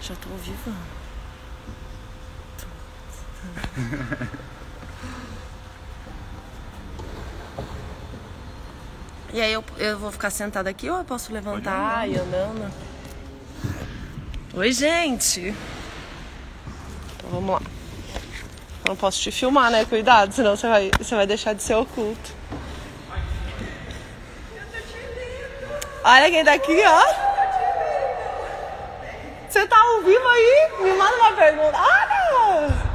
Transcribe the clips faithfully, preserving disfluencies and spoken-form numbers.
Já tô ao vivo. E aí eu, eu vou ficar sentada aqui ou eu posso levantar e ir andando? Oi, gente! Então vamos lá. Eu não posso te filmar, né? Cuidado, senão você vai, você vai deixar de ser oculto. Olha quem tá aqui, ó! Você tá ao vivo aí? Me manda uma pergunta. Ah, não!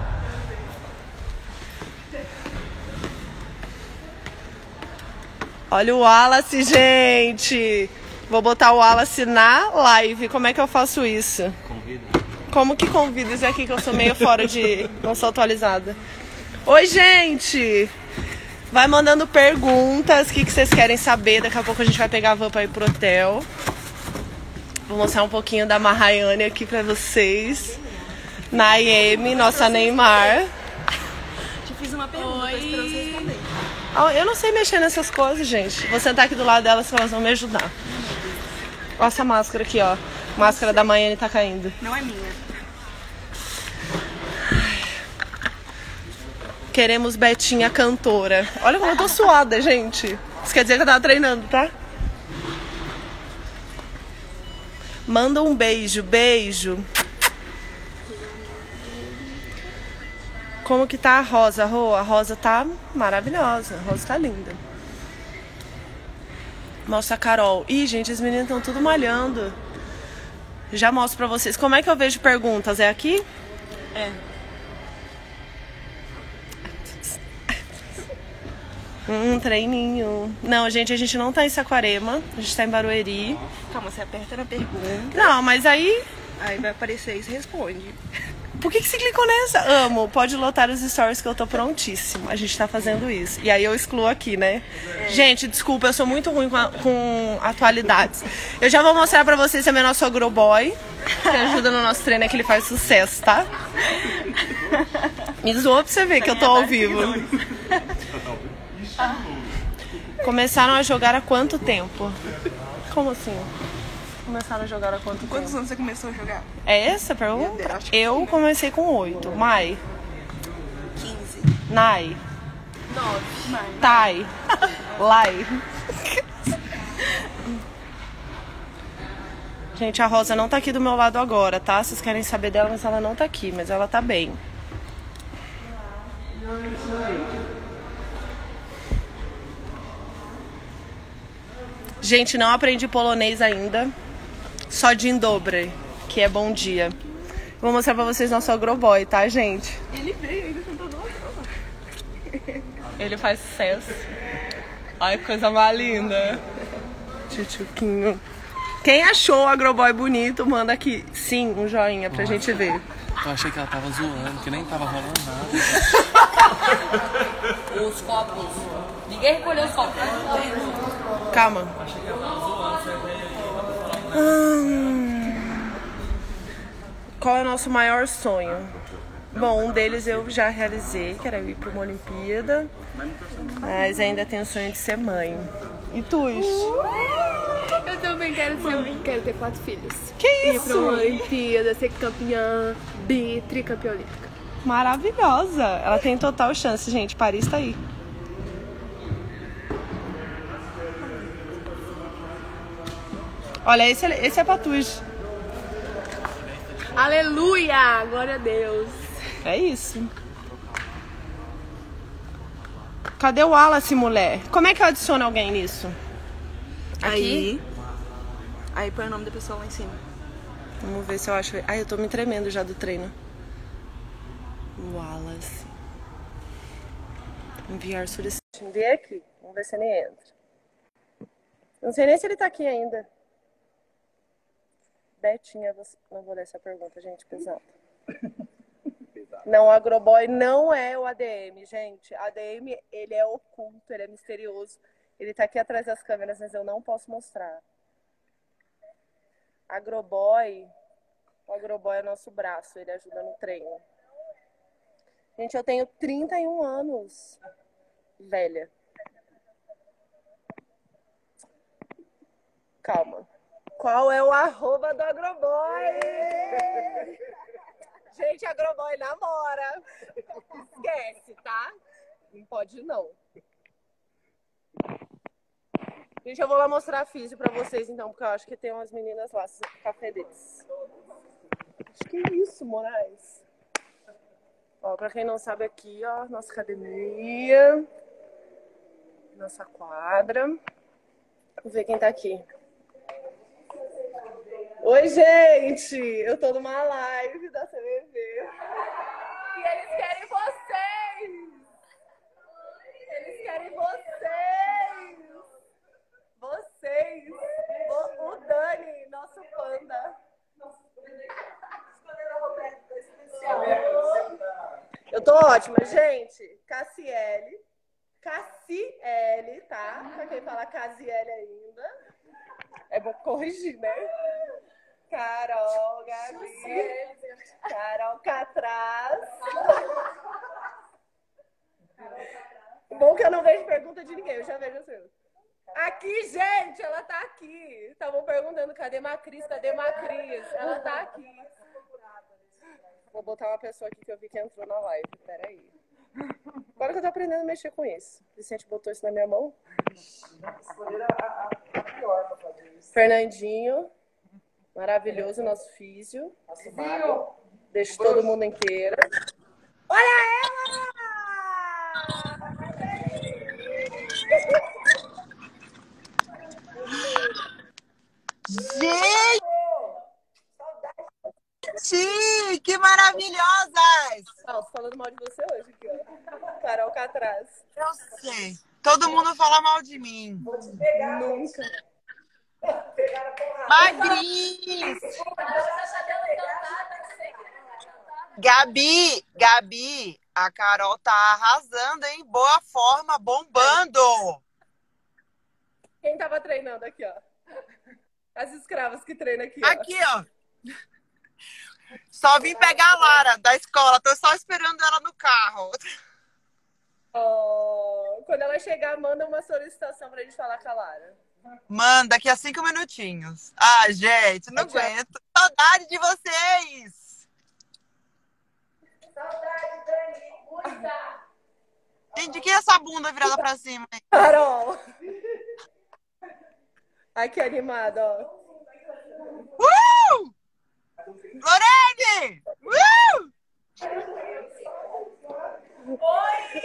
Olha o Wallace, gente! Vou botar o Wallace na live. Como é que eu faço isso? Convida. Como que convido isso aqui que eu sou meio fora de... Não sou atualizada. Oi, gente! Vai mandando perguntas, o que, que vocês querem saber. Daqui a pouco a gente vai pegar a van pra ir pro hotel. Vou mostrar um pouquinho da Mahayane aqui pra vocês. Naime, nossa Neymar. Te fiz uma pergunta, tô esperando você responder. Eu não sei mexer nessas coisas, gente. Vou sentar aqui do lado delas que elas vão me ajudar. Olha essa máscara aqui, ó. Máscara da Mahayane tá caindo. Não é minha. Queremos Betinha cantora. Olha como eu tô suada, gente. Isso quer dizer que eu tava treinando, tá? Manda um beijo, beijo. Como que tá a Rosa, Rô? A Rosa tá maravilhosa. A Rosa tá linda. Mostra a Carol. Ih, gente, os meninos estão tudo malhando. Já mostro pra vocês. Como é que eu vejo perguntas? É aqui? É. Um treininho. Não, gente, a gente não tá em Saquarema. A gente tá em Barueri. Calma, você aperta na pergunta. Não, mas aí... Aí vai aparecer e você responde. Por que que você clicou nessa? Amo, pode lotar os stories que eu tô prontíssimo. A gente tá fazendo isso. E aí eu excluo aqui, né? É. Gente, desculpa, eu sou muito ruim com, a, com atualidades. Eu já vou mostrar pra vocês também nosso agroboy, que ajuda no nosso treino, é que ele faz sucesso, tá? Me zoou pra você ver que eu tô ao vivo. Começaram a jogar há quanto tempo? Como assim? Começaram a jogar há quanto tempo? Quantos anos você começou a jogar? É essa a pergunta? Deus, acho que eu sim, né? comecei com oito. Mai. quinze. Nai. nove. Tai. Lai. Gente, a Rosa não tá aqui do meu lado agora, tá? Vocês querem saber dela, mas ela não tá aqui. Mas ela tá bem. Gente, não aprendi polonês ainda. Só Dzień dobry, que é bom dia. Vou mostrar pra vocês nosso agroboy, tá, gente? Ele veio ainda tentando outro. Ele faz sucesso. Ai, que coisa mais linda. Tchutchuquinho. Quem achou o agroboy bonito, manda aqui. Sim, um joinha pra Nossa. gente ver. Eu achei que ela tava zoando, que nem tava rolando nada. Os copos. Ninguém recolheu os copos. Calma. Hum. Qual é o nosso maior sonho? Bom, um deles eu já realizei, que era ir para uma Olimpíada. Mas ainda tenho o sonho de ser mãe. E tu? Eu também quero ser, quero ter quatro filhos. Que Ir isso? pra uma Olimpíada, ser campeã, bi, tricampeã olímpica. Maravilhosa. Ela tem total chance, gente. Paris tá aí. Olha, esse, esse é Patuj. Aleluia! Glória a Deus. É isso. Cadê o Wallace, mulher? Como é que eu adiciono alguém nisso? Aí. Aí põe o nome da pessoa lá em cima. Vamos ver se eu acho. Ai, eu tô me tremendo já do treino. Wallace. Enviar solicitação. Enviei aqui. Vamos ver se ele entra. Não sei nem se ele tá aqui ainda. Betinha, você... não vou ler essa pergunta, gente, pesada. Não, o agroboy não é o A D M, gente. A D M, ele é oculto, ele é misterioso. Ele tá aqui atrás das câmeras, mas eu não posso mostrar. Agroboy, o agroboy é nosso braço, ele ajuda no treino. Gente, eu tenho trinta e um anos. Velha. Calma. Qual é o arroba do agroboy? a Agroboy namora. Esquece, tá? Não pode, não. Gente, eu vou lá mostrar a física pra vocês, então, porque eu acho que tem umas meninas lá, café deles. Acho que é isso, Moraes. Ó, pra quem não sabe aqui, ó, nossa academia. Nossa quadra. Vamos ver quem tá aqui. Oi, gente! Eu tô numa live da C V V. E eles querem vocês! Eles querem vocês! Vocês! O, o Dani, nosso panda. Eu tô ótima, gente. Cassiele. Cassiele, tá? Pra quem fala Cassiele ainda. É bom corrigir, né? Carol, Gabi. Carol Catraz. Bom que eu não vejo pergunta de ninguém, eu já vejo o seu. Aqui, gente, ela tá aqui. Estavam perguntando, cadê Macris? Cadê Macris? Ela tá aqui. Vou botar uma pessoa aqui que eu vi que entrou na live. Peraí. Agora que eu tô aprendendo a mexer com isso. O Vicente botou isso na minha mão. Fernandinho. Maravilhoso, nosso físio. Deixa todo mundo inteiro. Olha ela! Gente, que maravilhosas! Ah, tô falando mal de você hoje aqui, ó. Carol Catraz. Eu sei. Todo mundo fala mal de mim. Nunca. Magris! Gabi, Gabi, a Carol tá arrasando, hein? Boa forma, bombando! Quem tava treinando aqui, ó? As escravas que treinam aqui, ó. Aqui, ó. Só vim pegar a Lara da escola, tô só esperando ela no carro. Oh, quando ela chegar, manda uma solicitação pra gente falar com a Lara. Manda, daqui a cinco minutinhos. Ah, gente, não aguento. Saudade de vocês! Saudade, Dani. Muita. Gente, de que é essa bunda virada pra cima? Hein? Carol! Ai, que animada, ó. Uh! Lorene! Uh! Oi!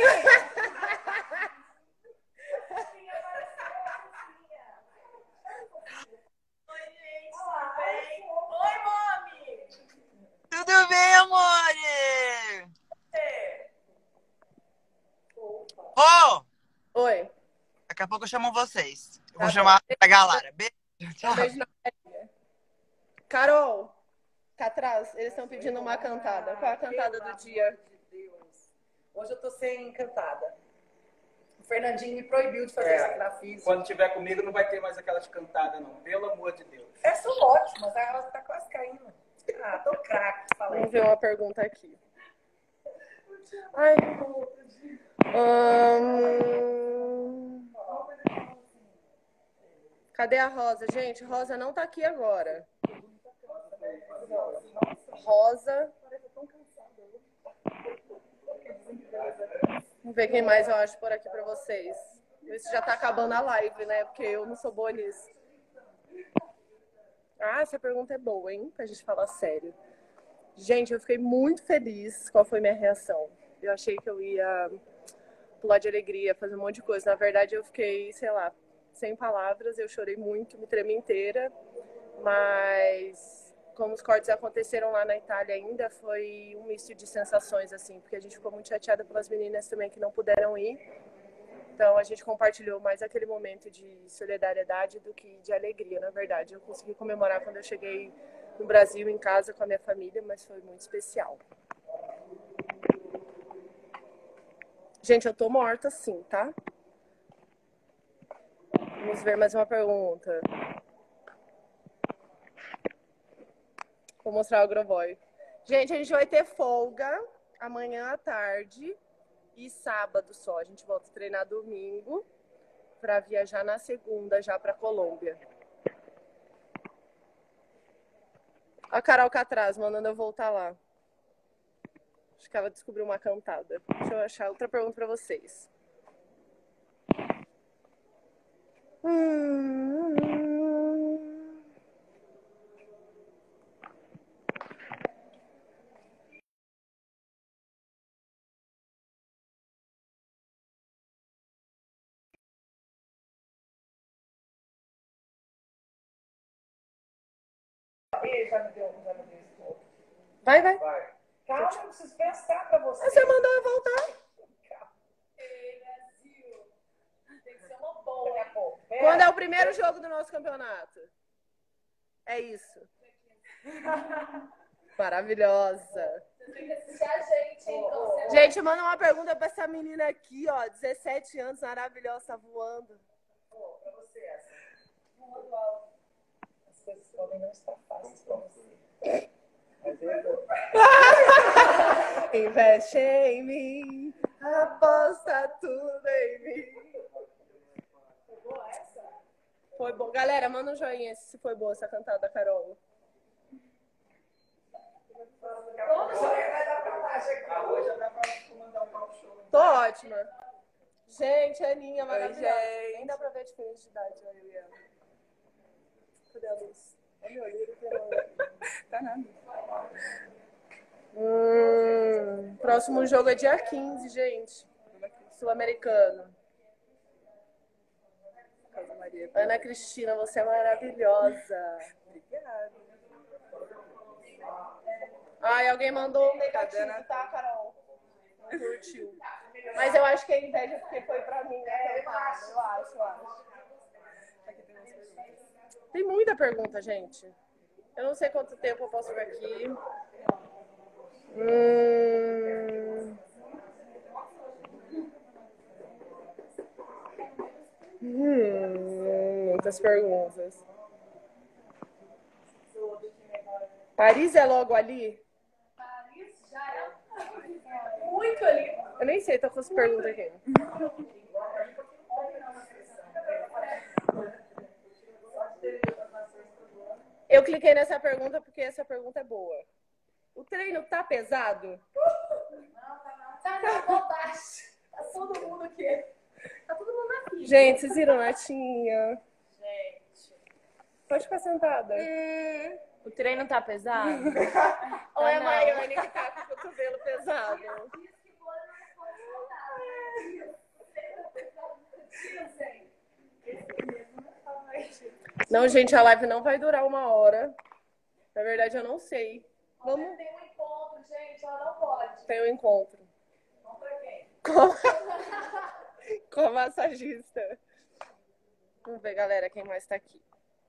Tudo bem, amore? Ô! Oh, oi. daqui a pouco eu chamo vocês. Eu vou tá chamar a Galara. Beijo. Tchau. Um beijo na Carol, tá atrás. Eles estão pedindo uma cantada. Qual é a cantada do dia? Hoje eu tô sem cantada. O Fernandinho me proibiu de fazer É, isso aqui na física. Quando tiver comigo, não vai ter mais aquelas cantadas, não. Pelo amor de Deus. Essas são ótimas, elas tá quase caindo. Ah, tô craque, falei. Vamos ver uma pergunta aqui. Ai. Hum... Cadê a Rosa? Gente, Rosa não tá aqui agora. Rosa. Vamos ver quem mais eu acho por aqui pra vocês. Ver se já tá acabando a live, né? Porque eu não sou boa nisso. Ah, essa pergunta é boa, hein? Pra gente falar sério. Gente, eu fiquei muito feliz. Qual foi minha reação? Eu achei que eu ia pular de alegria, fazer um monte de coisa. Na verdade, eu fiquei, sei lá, sem palavras. Eu chorei muito, me tremi inteira. Mas, como os cortes aconteceram lá na Itália ainda, foi um misto de sensações, assim. Porque a gente ficou muito chateada pelas meninas também que não puderam ir. Então, a gente compartilhou mais aquele momento de solidariedade do que de alegria, na verdade. Eu consegui comemorar quando eu cheguei no Brasil, em casa, com a minha família, mas foi muito especial. Gente, eu tô morta sim, tá? Vamos ver mais uma pergunta. Vou mostrar o Agroboy. Gente, a gente vai ter folga amanhã à tarde e sábado só. A gente volta a treinar domingo para viajar na segunda já para Colômbia. A Carol Catraz mandando eu voltar lá. Acho que ela descobriu uma cantada. Deixa eu achar outra pergunta pra vocês. Hum... Já me deu, já me deu esse ponto. Vai, vai. Vai. Calma, eu preciso pensar pra você. Você mandou eu voltar. Ei, Brasil. Tem que ser uma boa, né, pô? Quando é o primeiro jogo do nosso campeonato? É isso. Maravilhosa. Você tem que assistir a gente, então. Gente, manda uma pergunta pra essa menina aqui, ó. dezessete anos, maravilhosa, tá voando. Pô, pra você essa. Muito alto. As coisas podem não estar fáceis pra você. Mas eu... Investe em mim, aposta tudo em mim. Foi boa essa? Foi bom. Galera, manda um joinha se foi boa essa cantada, Carol. Todo jogo vai dar pra lá, chega. Ah, hoje já dá pra mandar um pau show. Tô ótima. Gente, Aninha, maravilhosa. gente. Nem dá pra ver a diferença de idade, olha eu e ela. Cadê a luz? Olha meu olho, Tá nada. Hum, próximo jogo é dia quinze, gente. Sul-Americano. Casa Maria. Ana Cristina, você é maravilhosa. Obrigada. Ai, alguém mandou um negativo, Cadê, né? tá, Carol? Não curtiu. Mas eu acho que é inveja porque foi pra mim, né? Eu acho, eu acho, eu acho. Aqui tem umas perguntas. Tem muita pergunta, gente. Eu não sei quanto tempo eu posso ver aqui. Hum... Hum, muitas perguntas. Paris é logo ali? Paris já é muito ali. Eu nem sei, tô com as perguntas aqui. Eu cliquei nessa pergunta porque essa pergunta é boa. O treino tá pesado? Tá na bobagem. Tá todo mundo aqui. Tá todo mundo aqui. Gente, vocês viram a Natinha? Gente. Pode ficar sentada. O treino tá pesado? Ou é a não. Maiane que tá com o cotovelo pesado? Não, gente, a live não vai durar uma hora. Na verdade, eu não sei. Vamos. Tem um encontro, gente, ela não pode. Tem um encontro. Vamos pra quem? Com, com a massagista. Vamos ver, galera, quem mais tá aqui.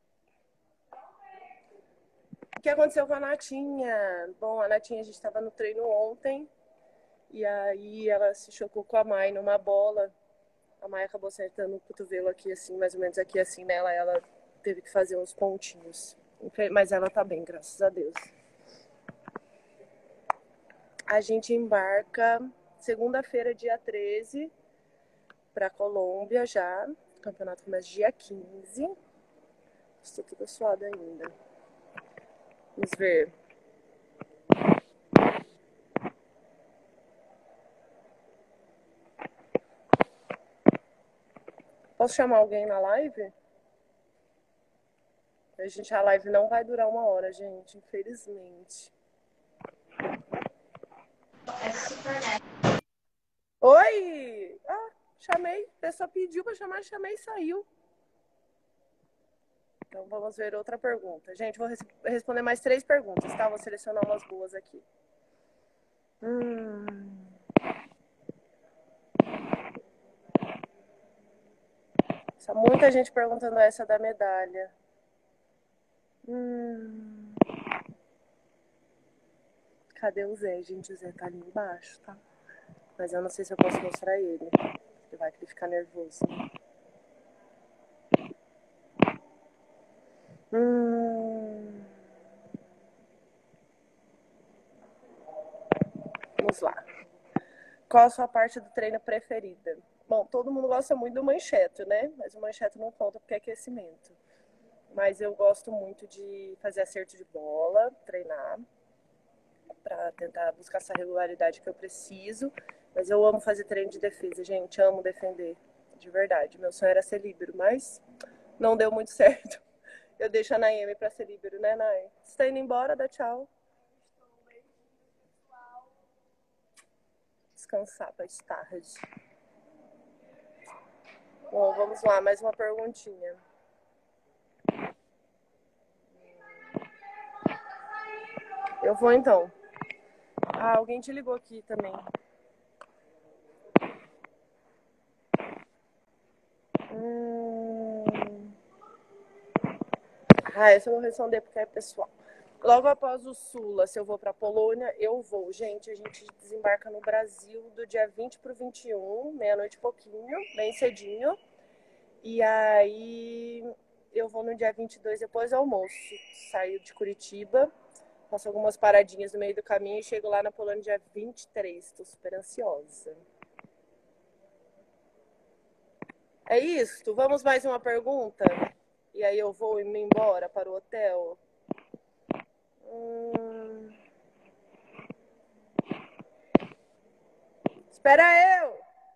O que aconteceu com a Natinha? Bom, a Natinha, a gente tava no treino ontem. E aí ela se chocou com a Mai numa bola. A Mai acabou acertando o cotovelo aqui, assim, mais ou menos aqui, assim, nela. Ela teve que fazer uns pontinhos. Mas ela tá bem, graças a Deus. A gente embarca segunda-feira, dia treze, pra Colômbia já. O campeonato começa dia quinze. Estou toda suada ainda. Vamos ver. Posso chamar alguém na live? A gente, a live não vai durar uma hora, gente, infelizmente. Oi! Ah, chamei. A pessoa pediu pra chamar, chamei e saiu. Então vamos ver outra pergunta. Gente, vou res responder mais três perguntas, tá? Vou selecionar umas boas aqui. Hum... Muita gente perguntando essa da medalha. Hum... Cadê o Zé? Gente, o Zé tá ali embaixo, tá? Mas eu não sei se eu posso mostrar ele. Ele vai que ele ficar nervoso. Hum... Vamos lá. Qual a sua parte do treino preferida? Bom, todo mundo gosta muito do manchete, né? Mas o manchete não conta porque é aquecimento. Mas eu gosto muito de fazer acerto de bola, treinar, pra tentar buscar essa regularidade que eu preciso. Mas eu amo fazer treino de defesa, gente. Amo defender, de verdade. Meu sonho era ser líbero, mas não deu muito certo. Eu deixo a Naime pra ser líbero, né, Nay? Você tá indo embora? Dá tchau. Descansar pra tarde. Bom, vamos lá, mais uma perguntinha. Eu vou então. Ah, alguém te ligou aqui também. Hum... Ah, essa eu vou responder porque é pessoal. Logo após o Sula, se eu vou pra Polônia, eu vou. Gente, a gente desembarca no Brasil do dia vinte pro vinte e um, meia-noite e pouquinho, bem cedinho. E aí eu vou no dia vinte e dois depois do almoço. Saio de Curitiba, faço algumas paradinhas no meio do caminho e chego lá na Polônia dia vinte e três. Tô super ansiosa. É isso? Vamos mais uma pergunta? E aí eu vou me embora para o hotel? Hum... Espera eu!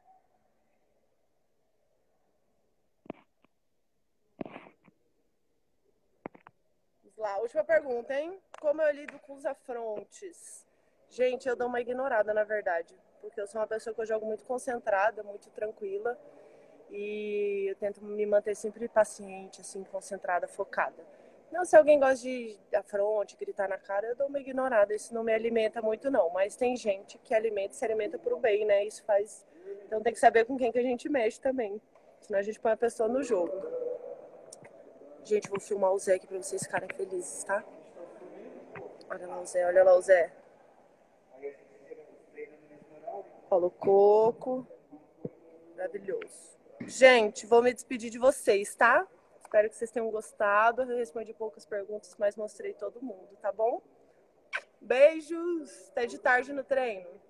Vamos lá, última pergunta, hein? Como eu lido com os afrontes? Gente, eu dou uma ignorada, na verdade. Porque eu sou uma pessoa que eu jogo muito concentrada, muito tranquila. E eu tento me manter sempre paciente, assim, concentrada, focada. Não, se alguém gosta de afronte, gritar na cara, eu dou uma ignorada. Isso não me alimenta muito, não. Mas tem gente que alimenta e se alimenta pro bem, né? Isso faz... Então tem que saber com quem que a gente mexe também. Senão a gente põe a pessoa no jogo. Gente, vou filmar o Zé aqui pra vocês ficarem felizes, tá? Olha lá o Zé, olha lá o Zé. Olha o coco. Maravilhoso. Gente, vou me despedir de vocês, tá? Espero que vocês tenham gostado. Eu respondi poucas perguntas, mas mostrei todo mundo, tá bom? Beijos! Até de tarde no treino.